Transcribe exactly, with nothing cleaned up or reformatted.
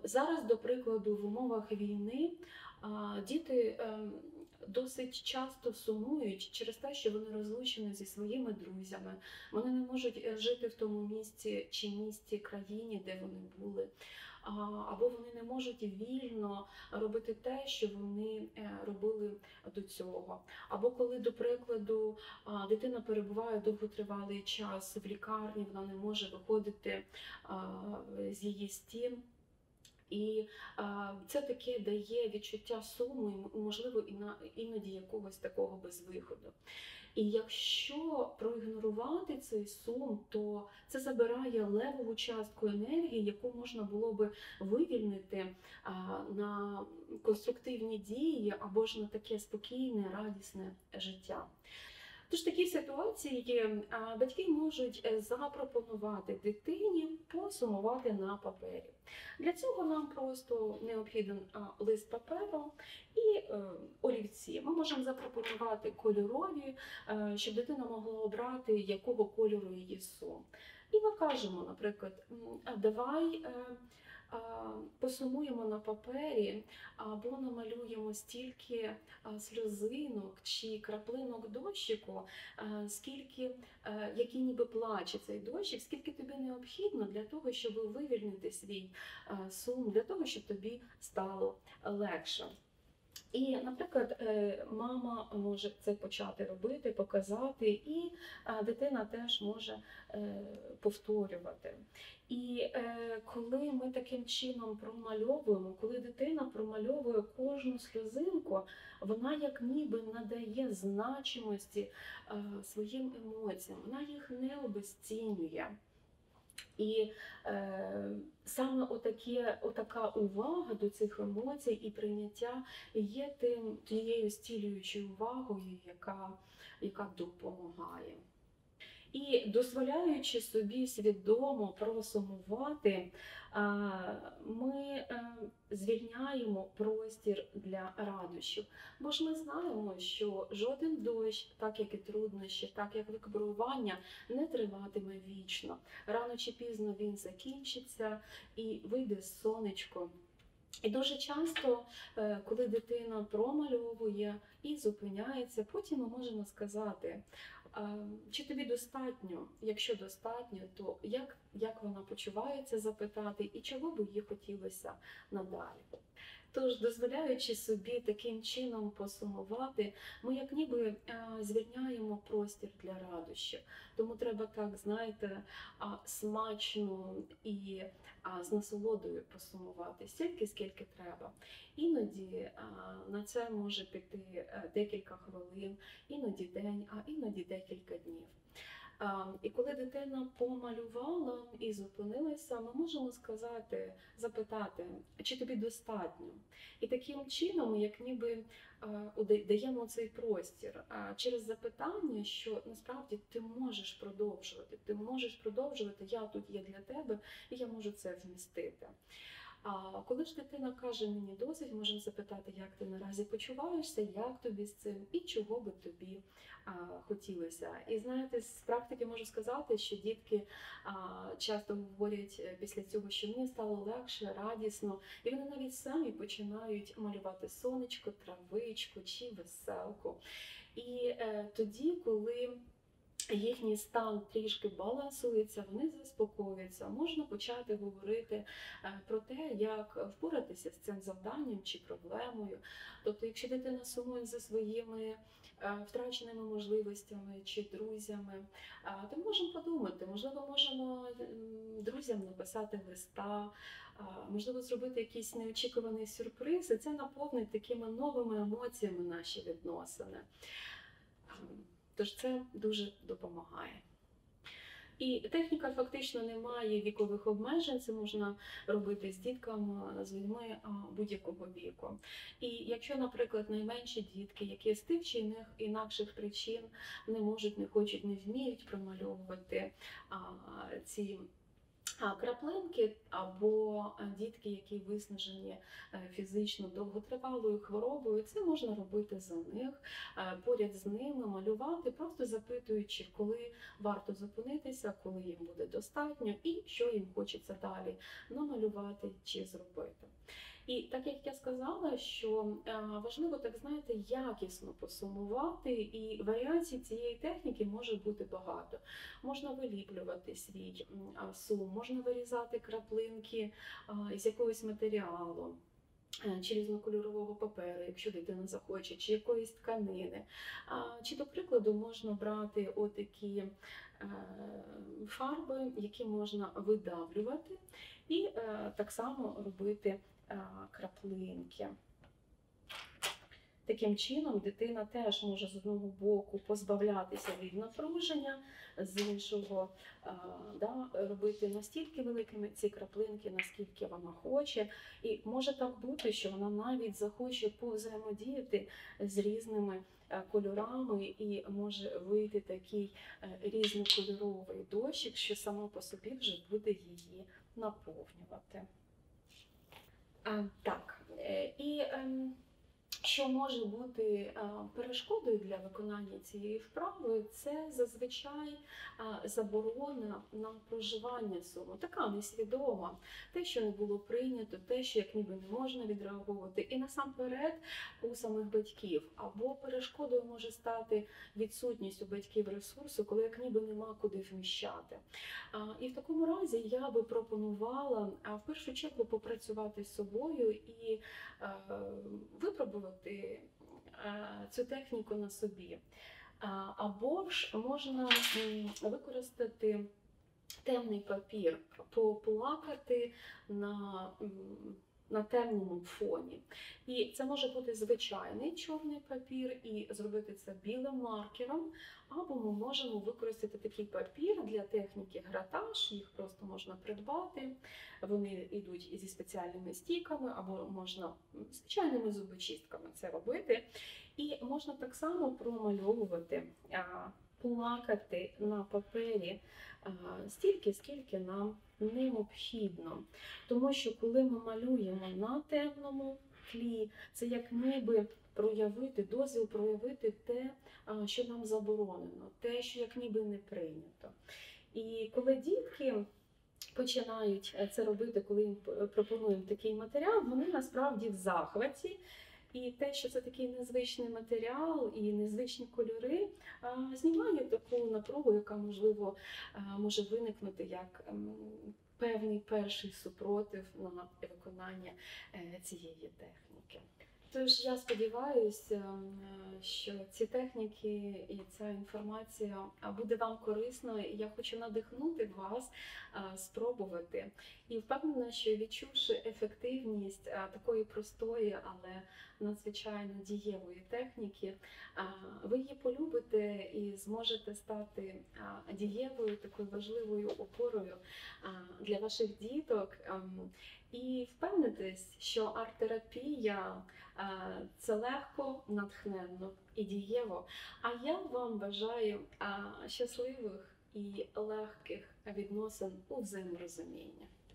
Зараз, до прикладу, в умовах війни а, діти ем, досить часто сумують через те, що вони розлучені зі своїми друзями, вони не можуть е, жити в тому місці чи місті, країні, де вони були. А, Або вони не можуть вільно робити те, що вони е, робили до цього. Або коли, до прикладу, а, дитина перебуває довготривалий час в лікарні, вона не може виходити а, з її стін. І а, це таке дає відчуття суму і, можливо, і на іноді якогось такого безвиходу. І якщо проігнорувати цей сум, то це забирає левову частку енергії, яку можна було би вивільнити а, на конструктивні дії або ж на таке спокійне, радісне життя. Тож в такій ситуації батьки можуть запропонувати дитині посумувати на папері. Для цього нам просто необхіден лист паперу і олівці. Ми можемо запропонувати кольорові, щоб дитина могла обрати, якого кольору її сум. І ми кажемо, наприклад, давай посумуємо на папері або намалюємо стільки сльозинок чи краплинок дощику, скільки, який ніби плаче цей дощик, скільки тобі необхідно для того, щоб вивільнити свій сум, для того, щоб тобі стало легше. І, наприклад, мама може це почати робити, показати, і дитина теж може повторювати. І коли ми таким чином промальовуємо, коли дитина промальовує кожну сльозинку, вона як ніби надає значимості своїм емоціям, вона їх не обезцінює. І е, саме отаке, отака увага до цих емоцій і прийняття є тим, тією зцілюючою увагою, яка, яка допомагає. І дозволяючи собі свідомо просумувати, ми звільняємо простір для радощів. Бо ж ми знаємо, що жоден дощ, так як і труднощі, так як випробування, не триватиме вічно. Рано чи пізно він закінчиться і вийде сонечко. І дуже часто, коли дитина промальовує і зупиняється, потім ми можемо сказати, чи тобі достатньо? Якщо достатньо, то як, як вона почувається, запитати, і чого би їй хотілося надалі. Тож, дозволяючи собі таким чином посумувати, ми як ніби звільняємо простір для радощів. Тому треба так, знаєте, смачно і з насолодою посумувати стільки, скільки треба. Іноді на це може піти декілька хвилин, іноді день, а іноді декілька днів. І коли дитина помалювала і зупинилася, ми можемо сказати, запитати, чи тобі достатньо. І таким чином, як ніби даємо цей простір через запитання, що насправді ти можеш продовжувати, ти можеш продовжувати, я тут є для тебе, і я можу це вмістити. А коли ж дитина каже, мені досить, можемо запитати, як ти наразі почуваєшся, як тобі з цим і чого би тобі а, хотілося. І знаєте, з практики можу сказати, що дітки а, часто говорять після цього, що мені стало легше, радісно, і вони навіть самі починають малювати сонечко, травичку чи веселку. І е, тоді, коли їхній стан трішки балансується, вони заспокоюються, можна почати говорити про те, як впоратися з цим завданням чи проблемою. Тобто, якщо дитина сумує за своїми втраченими можливостями чи друзями, то можемо подумати, можливо, можемо друзям написати листа, можливо, зробити якийсь неочікуваний сюрприз, і це наповнить такими новими емоціями наші відносини. Тож це дуже допомагає. І техніка фактично не має вікових обмежень, це можна робити з дітками, з людьми будь-якого віку. І якщо, наприклад, найменші дітки, які з тих чи інакших причин не можуть, не хочуть, не вміють промальовувати ці А краплинки або е, дітки, які виснажені е, фізично довготривалою хворобою, це можна робити за них, е, поряд з ними малювати, просто запитуючи, коли варто зупинитися, коли їм буде достатньо і що їм хочеться далі намалювати чи зробити. І так як я сказала, що е, важливо, так знаєте, якісно посумувати, і варіацій цієї техніки може бути багато. Можна виліплювати свій сум, можна вирізати краплинки з якогось матеріалу, чи різнокольорового паперу, якщо дитина захоче, чи якоїсь тканини. Чи, до прикладу, можна брати отакі фарби, які можна видавлювати, і так само робити краплинки. Таким чином, дитина теж може з одного боку позбавлятися від напруження, з іншого да, робити настільки великими ці краплинки, наскільки вона хоче. І може так бути, що вона навіть захоче повзаємодіяти з різними кольорами, і може вийти такий різнокольоровий дощик, що само по собі вже буде її наповнювати. А, так, і що може бути перешкодою для виконання цієї вправи, це зазвичай заборона на проживання суму, така несвідома, те, що не було прийнято, те, що як ніби не можна відреагувати, і насамперед у самих батьків. Або перешкодою може стати відсутність у батьків ресурсу, коли як ніби нема куди вміщати. І в такому разі я би пропонувала в першу чергу попрацювати з собою і випробувати цю техніку на собі. Або ж можна використати темний папір, поплакати на, на темному фоні. І це може бути звичайний чорний папір, і зробити це білим маркером, або ми можемо використати такий папір для техніки гратаж, їх просто можна придбати, вони йдуть зі спеціальними стійками, або можна звичайними зубочистками це робити. І можна так само промальовувати, плакати на папері стільки, скільки нам необхідно. Тому що коли ми малюємо на темному тлі, це як ніби проявити, дозвіл проявити те, що нам заборонено, те, що як ніби не прийнято. І коли дітки починають це робити, коли їм пропонуємо такий матеріал, вони насправді в захваті. І те, що це такий незвичний матеріал і незвичні кольори, знімає таку напругу, яка, можливо, може виникнути як певний перший супротив на виконання цієї техніки. Тож я сподіваюся, що ці техніки і ця інформація буде вам корисною. Я хочу надихнути вас спробувати. І впевнена, що відчувши ефективність такої простої, але надзвичайно дієвої техніки, ви її полюбите і зможете стати дієвою, такою важливою опорою для ваших діток. І впевнитись, що арт-терапія – це легко, натхненно і дієво. А я вам бажаю щасливих і легких відносин у взаєморозумінні.